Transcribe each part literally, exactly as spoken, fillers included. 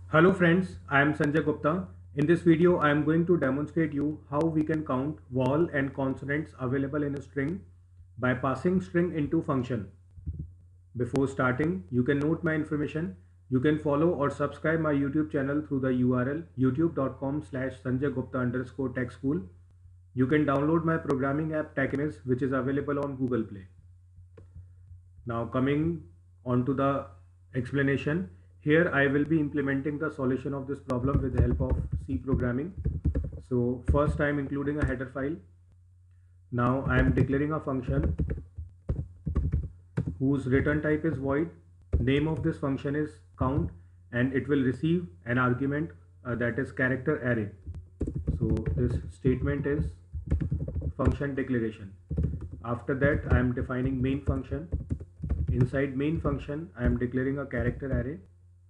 Hello friends, I am Sanjay Gupta. In this video, I am going to demonstrate you how we can count vowel and consonants available in a string by passing string into function. Before starting, you can note my information. You can follow or subscribe my YouTube channel through the U R L youtube.com slash Sanjay Gupta underscore tech school. You can download my programming app TechImage, which is available on Google Play. Now coming on to the explanation. Here I will be implementing the solution of this problem with the help of C programming. So first I am including a header file. Now I am declaring a function whose return type is void. Name of this function is count and it will receive an argument uh, that is character array. So this statement is function declaration. After that I am defining main function. Inside main function I am declaring a character array.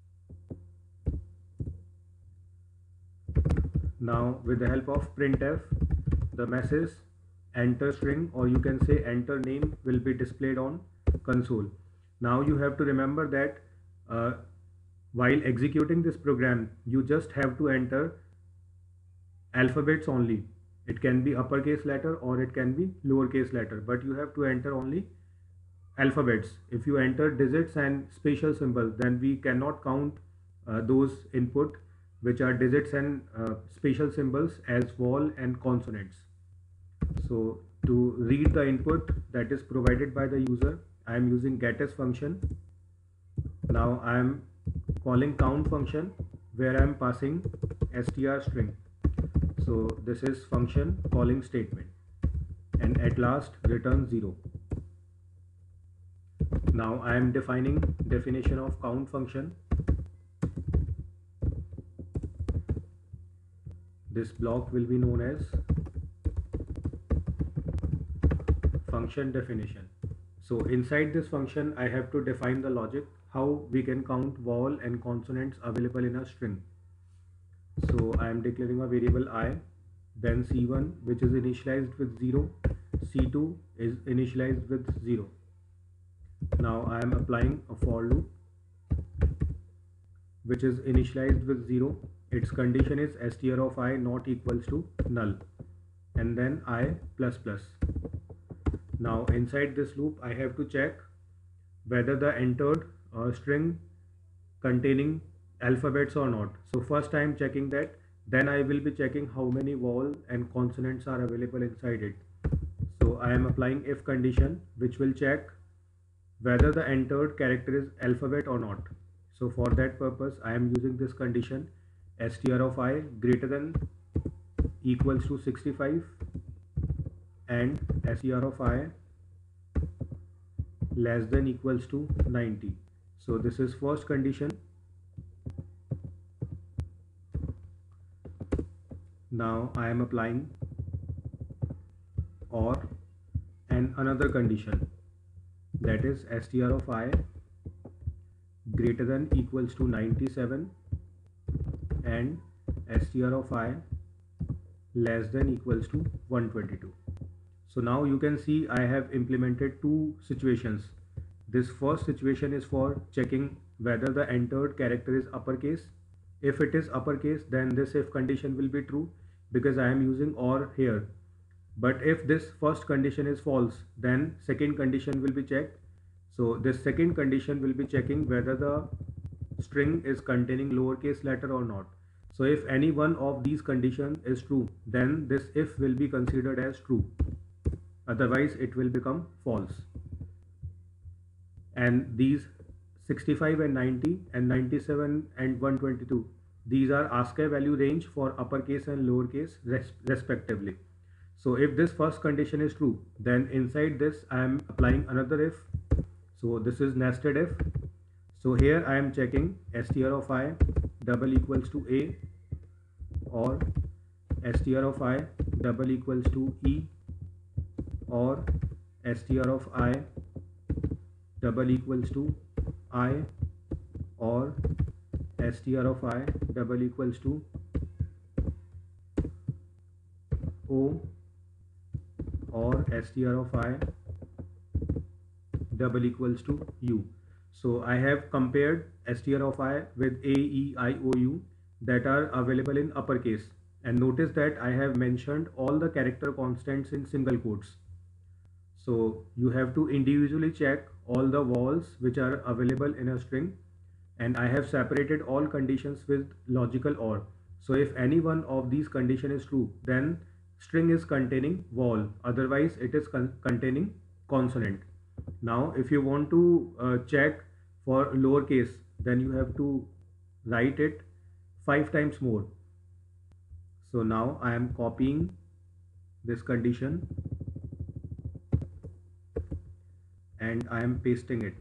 Now with the help of printf, the message enter string, or you can say enter name, will be displayed on console. Now you have to remember that uh, while executing this program you just have to enter alphabets only. It can be uppercase letter or it can be lowercase letter, but you have to enter only alphabets. If you enter digits and special symbols, then we cannot count uh, those input which are digits and uh, special symbols as vowel and consonants. So to read the input that is provided by the user, I am using getAs function. Now I am calling count function where I am passing str string. So this is function calling statement, and at last return zero. Now I am defining definition of count function. This block will be known as function definition. So inside this function I have to define the logic how we can count vowel and consonants available in a string. So I am declaring a variable I, then C one which is initialized with zero, C two is initialized with zero. Now I am applying a for loop which is initialized with zero. Its condition is str of I not equals to null, and then I plus plus. Now inside this loop I have to check whether the entered uh, string containing alphabets or not. So first I am checking that, then I will be checking how many vowel and consonants are available inside it. So I am applying if condition which will check whether the entered character is alphabet or not. So for that purpose I am using this condition str of I greater than equals to sixty-five and str of I less than equals to ninety. So this is first condition. Now I am applying or and another condition, that is str of I greater than equals to ninety-seven and str of I less than equals to one hundred twenty-two. So now you can see I have implemented two situations. This first situation is for checking whether the entered character is uppercase. If it is uppercase, then this if condition will be true because I am using or here. But if this first condition is false, then second condition will be checked. So this second condition will be checking whether the string is containing lowercase letter or not. So if any one of these conditions is true, then this if will be considered as true. Otherwise it will become false. And these sixty-five and ninety and ninety-seven and one hundred twenty-two, these are ASCII value range for uppercase and lowercase res respectively. So if this first condition is true, then inside this I am applying another if. So this is nested if. So here I am checking str of I double equals to a or str of I double equals to e or str of I double equals to I or str of I double equals to o or str of I double equals to u. So So I have compared str of I with a, e, I, o, u that are available in uppercase, and notice that I have mentioned all the character constants in single quotes. So you have to individually check all the vowels which are available in a string, and I have separated all conditions with logical or. So if any one of these condition is true, then string is containing vowel, otherwise it is con containing consonant. Now if you want to uh, check for lowercase, then you have to write it five times more. So now I am copying this condition and I am pasting it.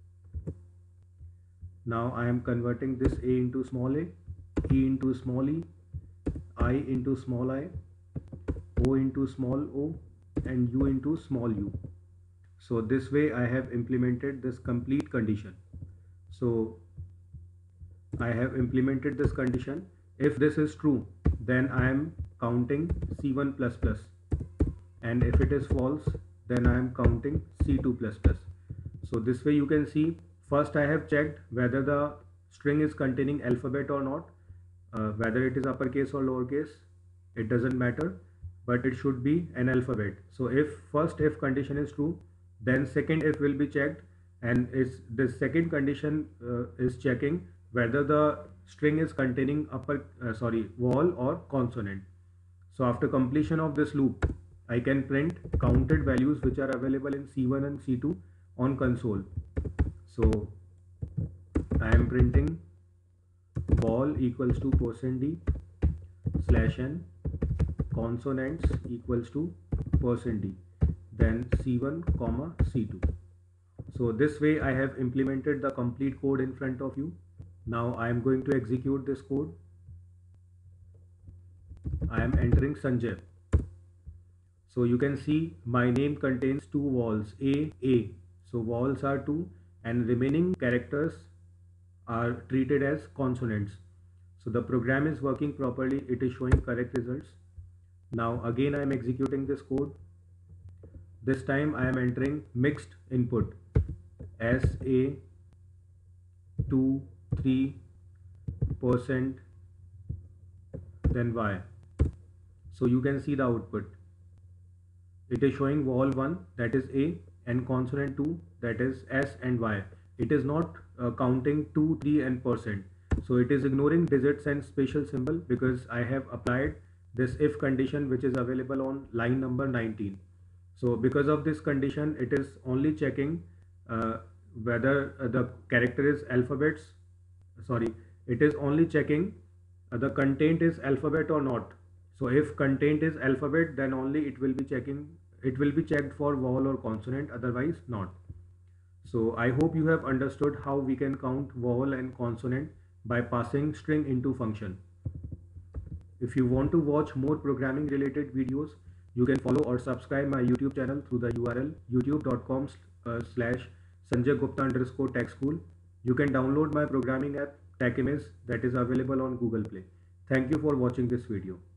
Now I am converting this a into small a, e into small e, I into small I, o into small o, and u into small u. So this way I have implemented this complete condition. So I have implemented this condition. If this is true, then I am counting C one plus plus, and if it is false, then I am counting C two plus plus. So this way you can see, first I have checked whether the string is containing alphabet or not, uh, whether it is uppercase or lowercase, it doesn't matter, but it should be an alphabet. So if first if condition is true, then second if will be checked, and is the second condition uh, is checking whether the string is containing upper uh, sorry vowel or consonant. So after completion of this loop, I can print counted values which are available in C one and C two on console. So I am printing vowel equals to percent d slash n, consonants equals to percent d, then C one comma C two. So this way I have implemented the complete code in front of you. Now I am going to execute this code. I am entering Sanjay. So you can see my name contains two vowels, A, A. So vowels are two and remaining characters are treated as consonants. So the program is working properly. It is showing correct results. Now again I am executing this code. This time I am entering mixed input S, A, two, three percent, then Y. So you can see the output. It is showing vowel one, that is A, and consonant two, that is S and Y. It is not uh, counting two, three and percent. So it is ignoring digits and special symbol because I have applied this if condition which is available on line number nineteen. So because of this condition, it is only checking uh, whether uh, the character is alphabets, sorry, it is only checking uh, the content is alphabet or not. So if content is alphabet, then only it will be checking, it will be checked for vowel or consonant, otherwise not. So I hope you have understood how we can count vowel and consonant by passing string into function. If you want to watch more programming related videos, you can follow or subscribe my YouTube channel through the U R L youtube dot com uh, slash Sanjay Gupta underscore tech school. You can download my programming app TechImage that is available on Google Play. Thank you for watching this video.